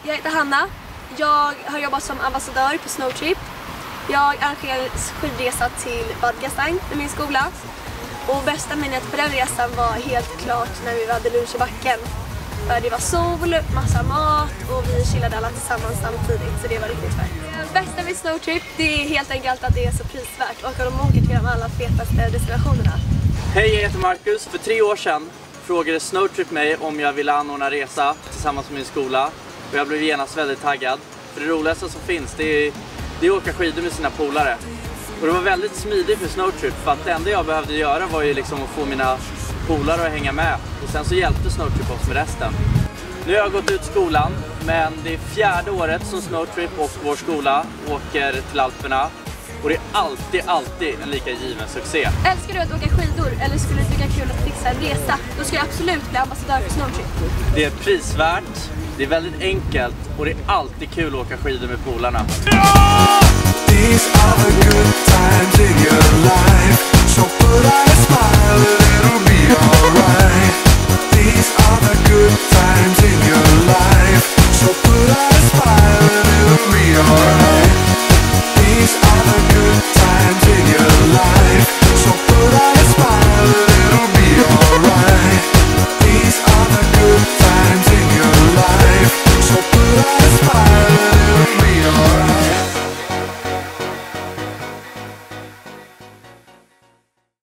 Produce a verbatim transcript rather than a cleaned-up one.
Jag heter Hanna. Jag har jobbat som ambassadör på Snowtrip. Jag arrangerade skidresa till Bad Gastein med min skola. Och bästa minnet på den resan var helt klart när vi hade lunch i backen. För det var sol, massa mat och vi chillade alla tillsammans samtidigt, så det var riktigt fett. Det bästa med Snowtrip, det är helt enkelt att det är så prisvärt och de åker till de allra fetaste destinationerna. Hej, jag heter Marcus. För tre år sedan frågade Snowtrip mig om jag ville anordna resa tillsammans med min skola. Och jag blev genast väldigt taggad. För det roligaste som finns, det är, det är att åka skidor med sina polare. Och det var väldigt smidigt för Snowtrip, för att det enda jag behövde göra var ju liksom att få mina polare att hänga med. Och sen så hjälpte Snowtrip oss med resten. Nu har jag gått ut skolan, men det är fjärde året som Snowtrip och vår skola åker till Alperna. Och det är alltid, alltid en lika given succé. Älskar du att åka skidor eller skulle du tycka kul att fixa en resa? Då ska jag absolut bli ambassadör för Snowtrip. Det är prisvärt, det är väldigt enkelt och det är alltid kul att åka skidor med polarna. These are the good times in your life, so put on